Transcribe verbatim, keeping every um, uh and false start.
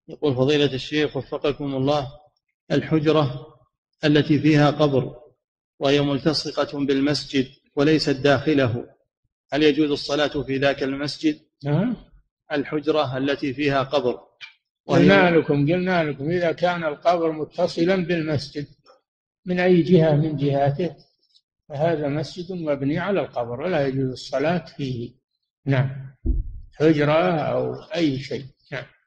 يقول فضيلة الشيخ وفقكم الله، الحجرة التي فيها قبر وهي ملتصقة بالمسجد وليست داخله، هل يجوز الصلاة في ذاك المسجد؟ نعم. الحجرة التي فيها قبر وهي قلنا لكم قلنا لكم إذا كان القبر متصلا بالمسجد من أي جهة من جهاته فهذا مسجد مبني على القبر ولا يجوز الصلاة فيه. نعم، حجرة أو أي شيء. نعم.